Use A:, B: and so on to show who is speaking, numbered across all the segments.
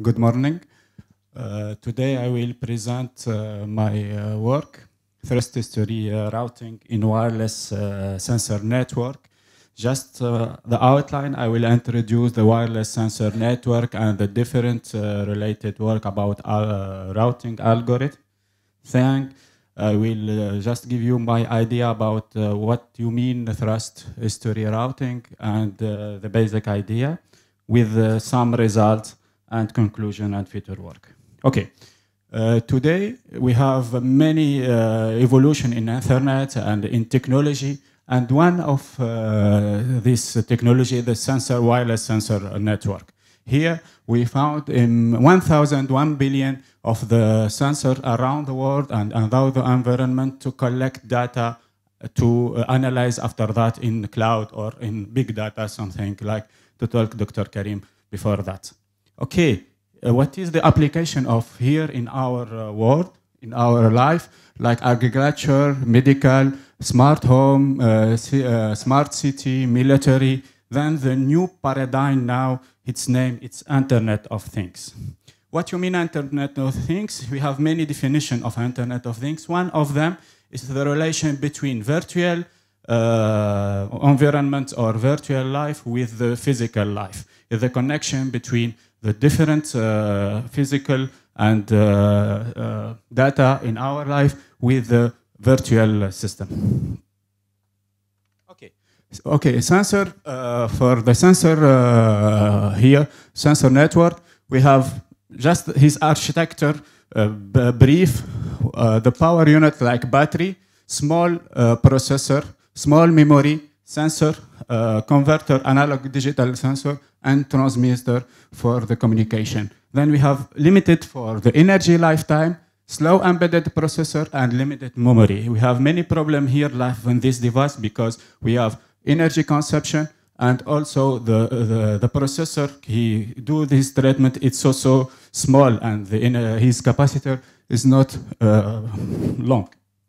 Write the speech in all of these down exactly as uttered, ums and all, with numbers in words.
A: Good morning. Uh, today I will present uh, my uh, work, thrust history uh, routing in wireless uh, sensor network. Just uh, the outline, I will introduce the wireless sensor network and the different uh, related work about uh, routing algorithm. Then I will uh, just give you my idea about uh, what you mean thrust history routing and uh, the basic idea with uh, some results and conclusion and future work. Okay, uh, today we have many uh, evolution in Ethernet and in technology, and one of uh, this technology, the sensor wireless sensor network. Here we found in one thousand one billion of the sensors around the world and around the environment to collect data to uh, analyze after that in cloud or in big data, something like to talk Doctor Karim before that. Okay, uh, what is the application of here in our uh, world, in our life, like agriculture, medical, smart home, uh, uh, smart city, military? Then the new paradigm now, its name, it's Internet of Things. What you mean Internet of Things? We have many definitions of Internet of Things. One of them is the relation between virtual uh, environment or virtual life with the physical life. The connection between the different uh, physical and uh, uh, data in our life with the virtual system. Okay, okay. Sensor uh, for the sensor uh, here, sensor network. We have just his architecture uh, brief. Uh, the power unit like battery, small uh, processor, small memory, sensor, uh, converter, analog digital sensor, and transmitter for the communication. Then we have limited for the energy lifetime, slow embedded processor, and limited memory. We have many problems here live in this device because we have energy consumption and also the, the, the processor, he do this treatment, it's also small and the, in, uh, his capacitor is not uh, long.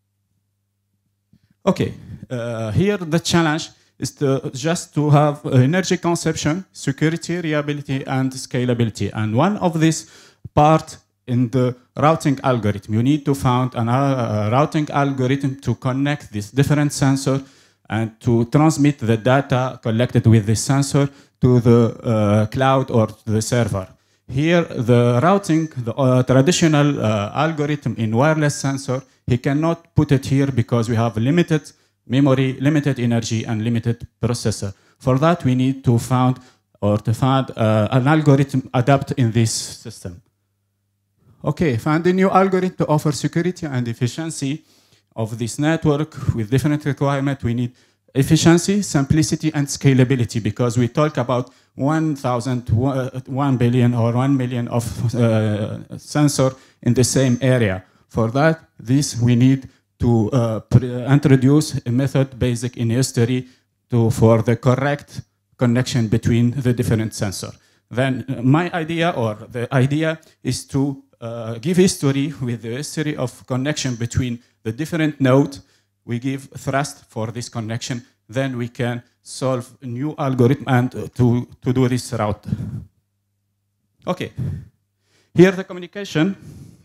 A: Okay, uh, here the challenge is to just to have energy consumption, security, reliability, and scalability. And one of these part in the routing algorithm, you need to find a uh, routing algorithm to connect these different sensors and to transmit the data collected with the sensor to the uh, cloud or to the server. Here, the routing, the uh, traditional uh, algorithm in wireless sensor, he cannot put it here because we have limited memory, limited energy, and limited processor. For that, we need to find or to find uh, an algorithm adapt in this system. Okay, find a new algorithm to offer security and efficiency of this network with different requirements. We need efficiency, simplicity, and scalability because we talk about one thousand, one billion or one million of uh, sensor in the same area. For that, this we need to uh, introduce a method basic in history to, for the correct connection between the different sensors. Then uh, my idea or the idea is to uh, give history with the history of connection between the different nodes. We give thrust for this connection, then we can solve a new algorithm and uh, to, to do this route. Okay, here the communication.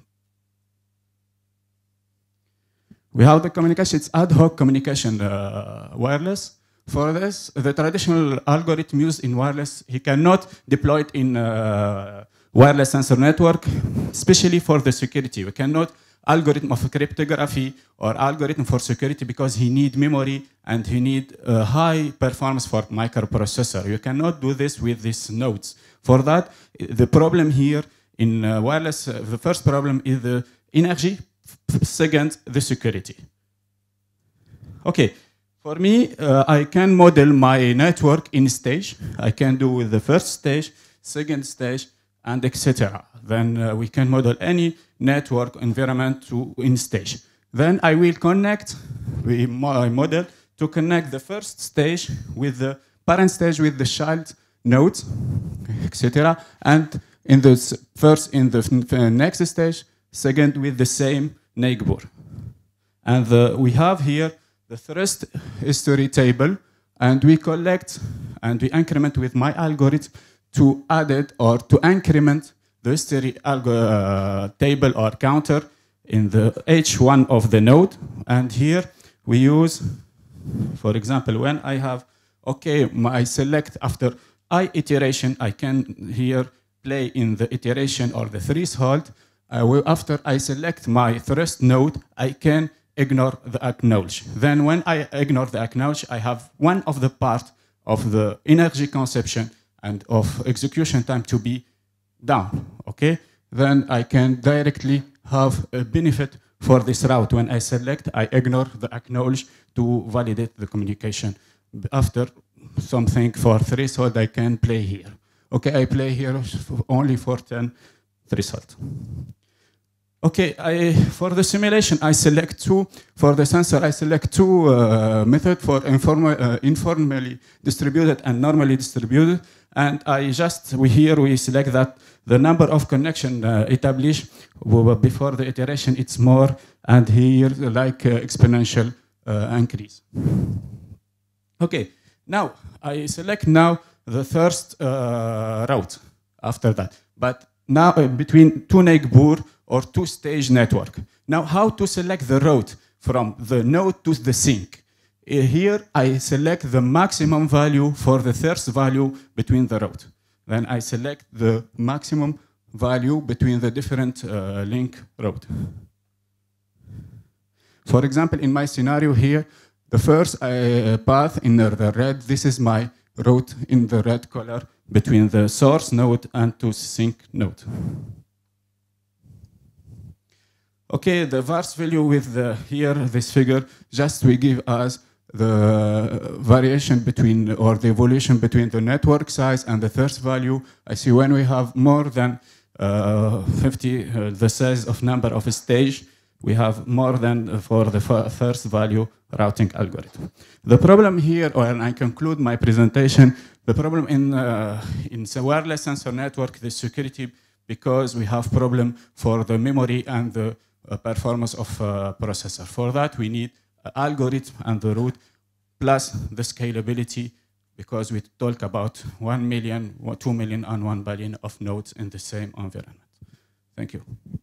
A: We have the communication, it's ad hoc communication uh, wireless. For this, the traditional algorithm used in wireless, he cannot deploy it in uh, wireless sensor network, especially for the security. We cannot algorithm of cryptography or algorithm for security because he need memory and he need uh, high performance for microprocessor. You cannot do this with these nodes. For that, the problem here in uh, wireless, uh, the first problem is the energy. Second, the security. Okay, for me, uh, I can model my network in stage. I can do with the first stage, second stage, and et cetera. Then uh, we can model any network environment to in stage. Then I will connect we my model to connect the first stage with the parent stage with the child nodes, et cetera. And in the first, in the next stage, second with the same neighbor. And the, we have here the thrust history table, and we collect and we increment with my algorithm to add it or to increment the history uh, table or counter in the H one of the node. And here we use, for example, when I have, okay, I select after I iteration, I can here play in the iteration or the threshold. I will, after I select my first node, I can ignore the acknowledge. Then when I ignore the acknowledge, I have one of the part of the energy consumption and of execution time to be down, okay? Then I can directly have a benefit for this route. When I select, I ignore the acknowledge to validate the communication. After something for threshold, I can play here. Okay, I play here only for ten threshold. Okay, I, for the simulation, I select two. For the sensor, I select two uh, methods for informal, uh, informally distributed and normally distributed. And I just, we here, we select that the number of connection uh, established before the iteration, it's more, and here, like uh, exponential uh, increase. Okay, now, I select now the first uh, route after that. But now, uh, between two neighbor or two-stage network. Now, how to select the route from the node to the sink? Uh, here, I select the maximum value for the first value between the route. Then I select the maximum value between the different uh, link route. For example, in my scenario here, the first uh, path in the red, this is my route in the red color between the source node and to sink node. Okay, the vars value with the, here, this figure, just we give us the variation between, or the evolution between the network size and the first value. I see when we have more than uh, fifty, uh, the size of number of stage, we have more than for the first value routing algorithm. The problem here, or I conclude my presentation, the problem in, uh, in the wireless sensor network, the security, because we have problem for the memory and the uh, performance of uh, processor. For that, we need an algorithm and the root, plus the scalability, because we talk about one million, two million, and one billion of nodes in the same environment. Thank you.